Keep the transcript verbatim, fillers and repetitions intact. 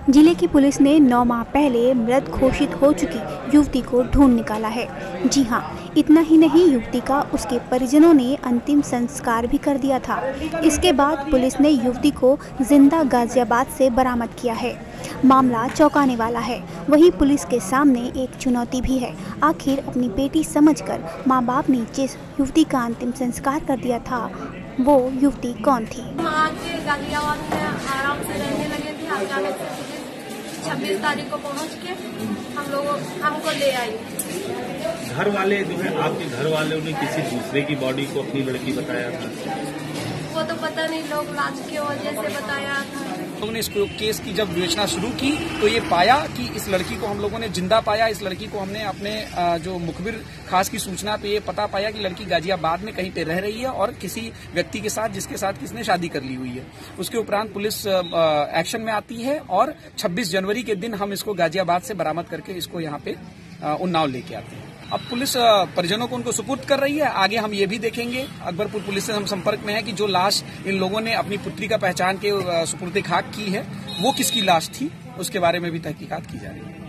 जिले की पुलिस ने नौ माह पहले मृत घोषित हो चुकी युवती को ढूंढ निकाला है। जी हां, इतना ही नहीं, युवती का उसके परिजनों ने अंतिम संस्कार भी कर दिया था। इसके बाद पुलिस ने युवती को जिंदा गाजियाबाद से बरामद किया है। मामला चौंकाने वाला है। वहीं पुलिस के सामने एक चुनौती भी है। आखिर अपनी बेटी समझकर माँ बाप ने जिस युवती का अंतिम संस्कार कर दिया था, वो युवती कौन थी? गाजियाबाद में आराम से रहने लगे थे। अचानक से छब्बीस तारीख को पहुंच के हम लोगों हमको ले आई। घर वाले जो है, आपके घर वालों ने किसी दूसरे की बॉडी को अपनी लड़की बताया था? वो तो पता नहीं, लोग लाज की वजह से बताया था। लोगों ने इस केस की जब विवेचना शुरू की तो ये पाया कि इस लड़की को हम लोगों ने जिंदा पाया। इस लड़की को हमने अपने जो मुखबिर खास की सूचना पे ये पता पाया कि लड़की गाजियाबाद में कहीं पे रह रही है और किसी व्यक्ति के साथ जिसके साथ किसने शादी कर ली हुई है। उसके उपरांत पुलिस एक्शन में आती है और छब्बीस जनवरी के दिन हम इसको गाजियाबाद से बरामद करके इसको यहाँ पे उन्नाव लेके आते हैं। अब पुलिस परिजनों को उनको सुपुर्द कर रही है। आगे हम ये भी देखेंगे, अकबरपुर पुलिस से हम संपर्क में है कि जो लाश इन लोगों ने अपनी पुत्री का पहचान के सुपुर्द खाक की है, वो किसकी लाश थी, उसके बारे में भी तहकीकात की जा रही है।